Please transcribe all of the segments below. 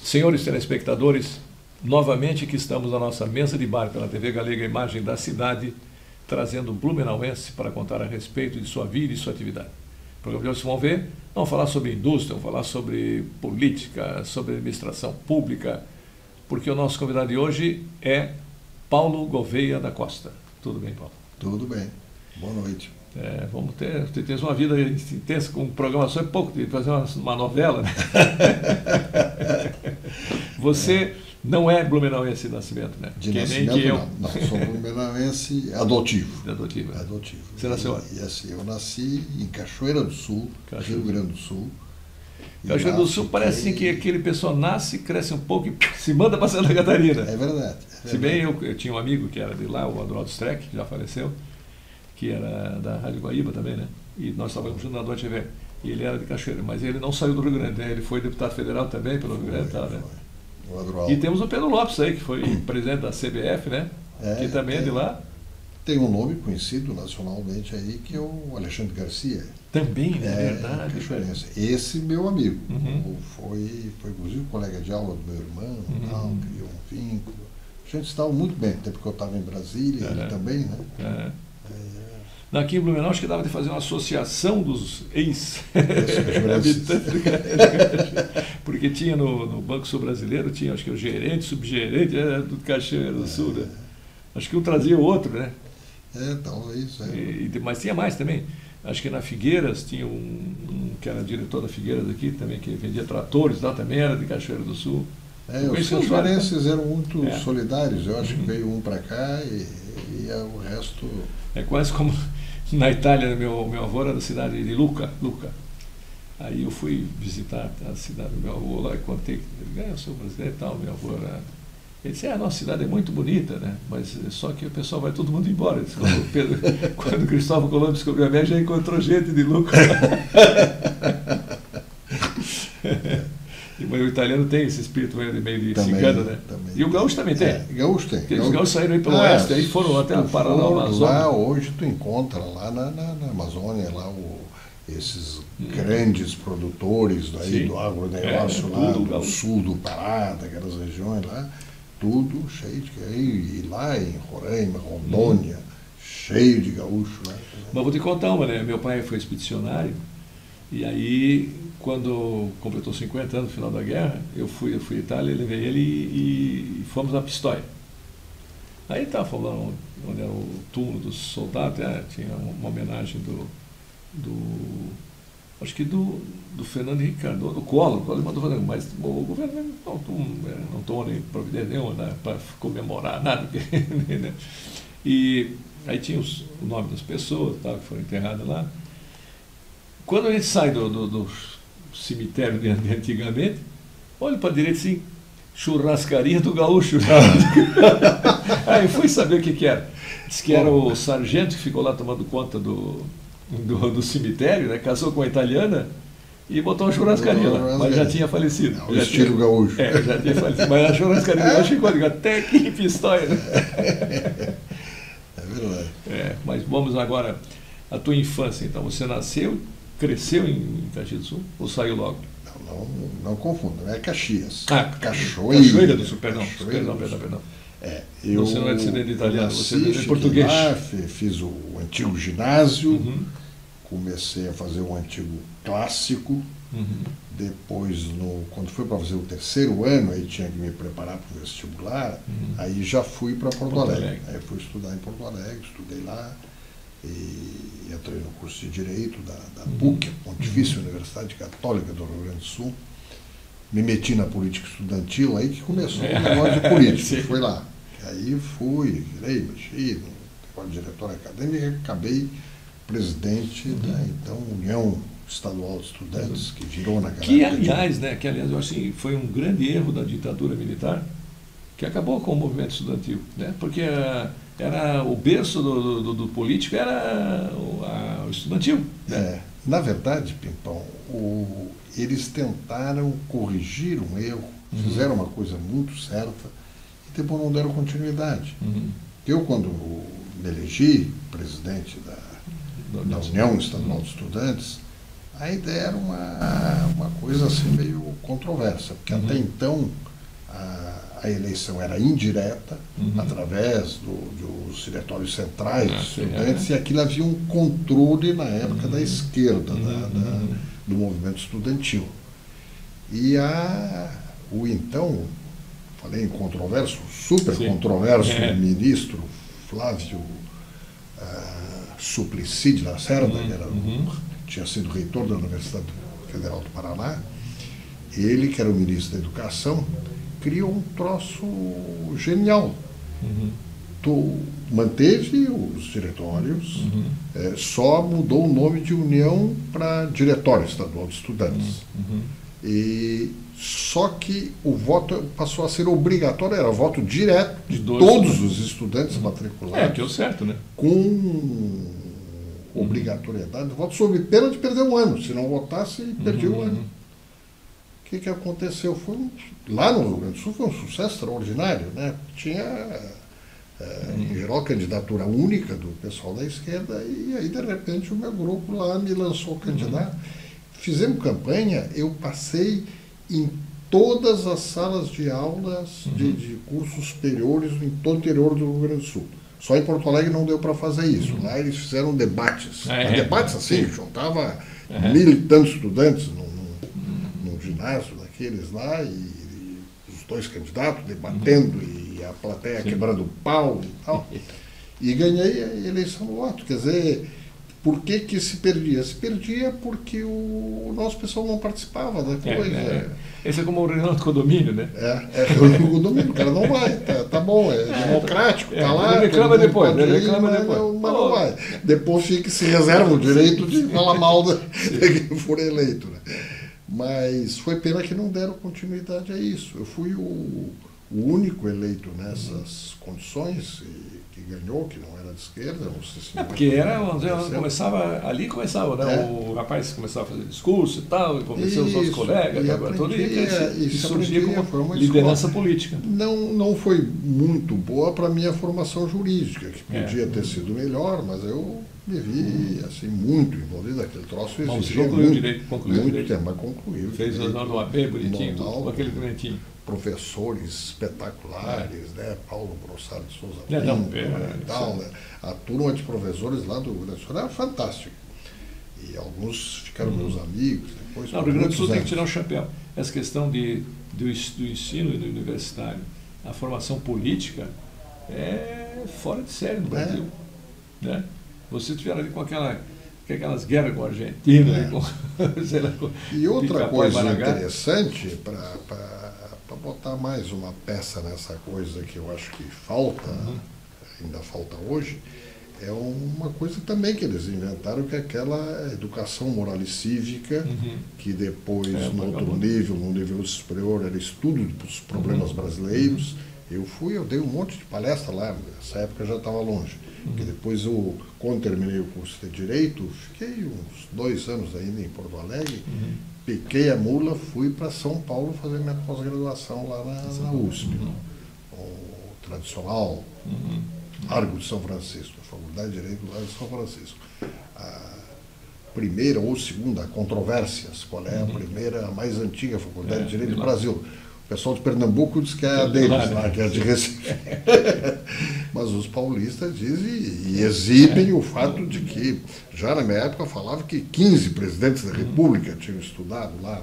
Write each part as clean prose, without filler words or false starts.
Senhores telespectadores, novamente que estamos na nossa mesa de bar pela TV Galega Imagem da Cidade, trazendo um blumenauense para contar a respeito de sua vida e sua atividade. No programa de hoje vocês vão ver, vamos falar sobre indústria, vamos falar sobre política, sobre administração pública, porque o nosso convidado de hoje é Paulo Gouveia da Costa. Tudo bem, Paulo? Tudo bem. Boa noite. Vamos ter uma vida intensa com programação, é pouco de fazer uma novela, né? Você não é blumenauense de nascimento, né? De nascimento, nem que eu. Não, sou blumenauense adotivo. Adotivo. Adotivo. Você nasceu onde? E assim, eu nasci em Cachoeira do Sul, Rio Grande do Sul. Cachoeira do Sul parece assim que aquele pessoal nasce, cresce um pouco e se manda para Santa Catarina. É verdade. Se bem eu tinha um amigo que era de lá, o Adroaldo Streck, que já faleceu, que era da Rádio Guaíba também, né? E nós trabalhamos junto na Deutsche Welle. E ele era de Cachoeira, mas ele não saiu do Rio Grande, né? Ele foi deputado federal também pelo Rio Grande, né? O Adroaldo. E temos o Pedro Lopes aí, que foi presidente da CBF, né? Que também é de lá. Tem um nome conhecido nacionalmente aí, que é o Alexandre Garcia. Também, né? É verdade. Cachoeirense. Esse meu amigo. Foi inclusive colega de aula do meu irmão, tal, criou um vínculo. A gente estava muito bem, até porque eu estava em Brasília, ele também, né? Aqui em Blumenau, acho que dava de fazer uma associação dos ex-habitantes de Cachoeira. Porque tinha no Banco Sul Brasileiro, tinha acho que o gerente, subgerente, era do Cachoeira do Sul, né? Acho que um trazia o outro, né? Talvez. Mas tinha mais também. Acho que na Figueiras tinha um que era diretor da Figueiras aqui também, que vendia tratores lá também, era de Cachoeira do Sul. Os cachoeirenses eram muito solidários. Eu acho que veio um para cá e o resto... É quase como na Itália, meu avô era da cidade de Lucca. Aí eu fui visitar a cidade do meu avô lá e contei, eu sou brasileiro e tal, meu avô era... Ele disse, a nossa cidade é muito bonita, né? Mas só que o pessoal vai todo mundo embora. Disse, quando Cristóvão Colombo descobriu a América, já encontrou gente de Lucca. Mas o italiano tem esse espírito meio de cigano, né? Também. E o gaúcho também tem. Gaúcho tem. Os gaúchos saíram aí pelo oeste, aí foram até parar na Amazônia. Lá hoje tu encontra lá na Amazônia, lá esses grandes produtores daí, do agronegócio lá, do sul do Pará, daquelas regiões lá, tudo cheio de... E lá em Roraima, Rondônia, cheio de gaúcho. Né? Mas vou te contar uma, né? Meu pai foi expedicionário, e aí, quando completou 50 anos no final da guerra, eu fui à Itália, levei ele e fomos a Pistoia. Aí estava falando onde era o túmulo dos soldados, tinha uma homenagem acho que do Fernando Henrique Cardoso, do Collor mandou fazer, mas o governo não tomou nem providência nenhuma, né, para comemorar nada. Né? E aí tinha o nome das pessoas que foram enterradas lá. Quando a gente sai do cemitério de antigamente, olha para a direita assim, churrascaria do gaúcho. Aí eu fui saber o que era. Diz que era o sargento que ficou lá tomando conta do cemitério, né? Casou com uma italiana e botou uma churrascaria lá, mas já tinha falecido. O estilo gaúcho. Já tinha falecido, mas a churrascaria lá ficou até aqui em Pistoia. Né? É verdade. Mas vamos agora à tua infância. Então, você nasceu, cresceu em Caxias do Sul ou saiu logo? Não confunda, é Caxias. Cachoeira do Sul, perdão. Você não é descendente italiano, você é descendente português. Lá, fiz o antigo ginásio, comecei a fazer o antigo clássico, depois, quando fui para fazer o terceiro ano, aí tinha que me preparar para o vestibular, aí já fui para Porto Alegre. Aí fui estudar em Porto Alegre, estudei lá, e entrei no curso de Direito da PUC, a Pontifícia Universidade Católica do Rio Grande do Sul. Me meti na política estudantil, aí que começou o negócio de política, foi lá. Aí fui, mexi no negócio de diretor acadêmico e acabei presidente da então União Estadual de Estudantes, que virou naquela época. Que aliás, eu acho que foi um grande erro da ditadura militar, que acabou com o movimento estudantil, né? Porque era o berço do político era o estudantil. Né? Na verdade, Pimpão, eles tentaram corrigir um erro, fizeram uma coisa muito certa e depois não deram continuidade. Eu, quando me elegi presidente da União Estadual de Estudantes, A ideia era uma coisa assim meio controversa, porque até então a eleição era indireta, através dos diretórios centrais dos estudantes, e aquilo havia um controle na época da esquerda, do movimento estudantil. E o então, falei em controverso, super controverso, ministro Flávio Suplicy de Lacerda, que tinha sido reitor da Universidade Federal do Paraná, ele, que era o ministro da Educação, criou um troço genial. Manteve os diretórios, só mudou o nome de União para Diretório Estadual de Estudantes. Só que o voto passou a ser obrigatório, era voto direto de todos os estudantes matriculados. Que é o certo, né? Com obrigatoriedade de voto, sob pena de perder um ano. Se não votasse, perdia o ano. O que aconteceu? Lá no Rio Grande do Sul foi um sucesso extraordinário, né? Tinha, em geral, candidatura única do pessoal da esquerda, e aí, de repente, o meu grupo lá me lançou candidato. Fizemos campanha, eu passei em todas as salas de aulas de cursos superiores em todo o interior do Rio Grande do Sul. Só em Porto Alegre não deu para fazer isso. Lá eles fizeram debates. Debates assim, juntava 1.000 e tantos estudantes num ginásio daqueles lá, e os dois candidatos debatendo, e a plateia quebrando o pau e tal. E ganhei a eleição no voto. Quer dizer, por que se perdia? Se perdia porque o nosso pessoal não participava da coisa. Esse é como o reunião de condomínio, né? Reunião de condomínio, o cara não vai. Tá bom, é democrático, tá lá. Ele reclama depois, mas não vai. Depois fica que se reserva o direito de falar mal de quem for eleito, né? Mas foi pena que não deram continuidade a isso. Eu fui o único eleito nessas condições, que ganhou, que não era de esquerda, não sei se porque ali começava, né? O rapaz começava a fazer discurso e tal, e convenceu os outros colegas, e surgia como liderança política. Não foi muito boa para a minha formação jurídica, que podia ter sido melhor, mas eu me vi assim, muito envolvido naquele troço. Exigia concluiu o direito. Mas concluiu. Fez o nome do AB bonitinho, com aquele bonitinho. Professores espetaculares, né? Paulo Brossard de Souza né? A turma de professores lá do Rio Grande do Sul era fantástica. E alguns ficaram meus amigos. Depois, o Rio Grande do Sul tem que tirar o chapéu. Essa questão do ensino universitário, a formação política, é fora de série no Brasil. Né? Você estiver ali com aquelas guerras com a Argentina, e outra coisa interessante, para botar mais uma peça nessa coisa que eu acho que falta, ainda falta hoje, é uma coisa também que eles inventaram, que é aquela educação moral e cívica, que depois, no nível superior, era estudo dos problemas brasileiros. Eu dei um monte de palestra lá, nessa época já estava longe. Porque depois, quando terminei o curso de Direito, fiquei uns 2 anos ainda em Porto Alegre, piquei a mula, fui para São Paulo fazer minha pós-graduação lá na USP, o tradicional Largo de São Francisco, a Faculdade de Direito do Largo de São Francisco. A primeira ou segunda, controvérsias, qual é a primeira, a mais antiga Faculdade de Direito do Brasil. O pessoal de Pernambuco diz que é a deles, lá, que é a de Recife. Mas os paulistas dizem e exibem o fato de que, já na minha época, falava que 15 presidentes da República tinham estudado lá.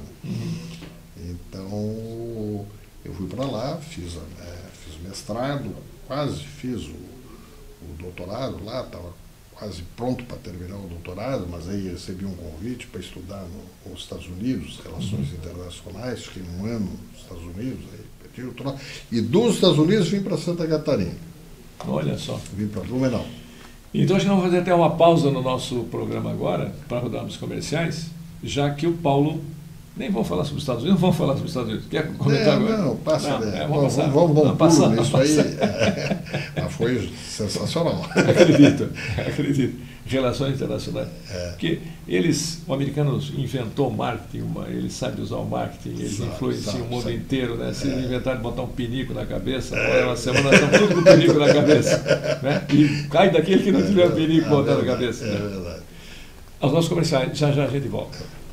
Então, eu fui para lá, fiz mestrado, quase fiz o doutorado lá, estava quase pronto para terminar o doutorado, mas aí recebi um convite para estudar nos Estados Unidos, Relações Internacionais, fiquei 1 ano nos Estados Unidos, aí perdi o doutorado. E dos Estados Unidos vim para Santa Catarina. Olha só. Vim para Blumenau. Então, acho que nós vamos fazer até uma pausa no nosso programa agora, para rodarmos comerciais, já que o Paulo... Nem vamos falar sobre os Estados Unidos, não vamos falar sobre os Estados Unidos. Quer comentar agora? Não, passa. Vamos dar um pulo nisso aí. Mas foi sensacional. Acredito. Relações internacionais. Porque o americano inventou marketing, ele sabe usar o marketing, ele influencia o mundo inteiro, né? Se inventar de botar um pinico na cabeça, uma semana nós estamos tudo com pinico na cabeça. Né? E cai daquele que não tiver o pinico botado na cabeça. É verdade. Aos nossos comerciais, já a gente volta.